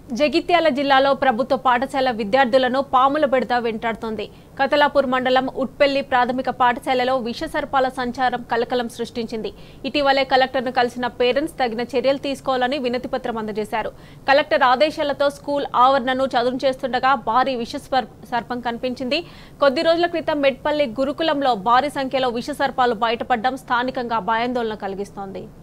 జగిత్యాల జిల్లాలో ప్రభుత్వ పాఠశాల విద్యార్థులను పాముల బెడద వెంటాడుతోంది. కతలాపూర్ మండలం ఉట్పెల్లి ప్రాథమిక పాఠశాలలో విషసర్పాల సంచారం కలకలం సృష్టించింది. ఇటీవలే కలెక్టర్ను కలిసిన పేరెంట్స్ తగిన చర్యలు తీసుకోవాలని వినతిపత్రం అందజేశారు. కలెక్టర్ ఆదేశాలతో స్కూల్ ఆవరణను చదును చేస్తుండగా భారీ విషసర్పం కనిపించింది. కొద్ది రోజుల క్రితం మెట్పల్లి గురుకులంలో భారీ సంఖ్యలో విషసర్పాలు బయటపడడం స్థానికంగా భయాందోళన కలిగిస్తోంది.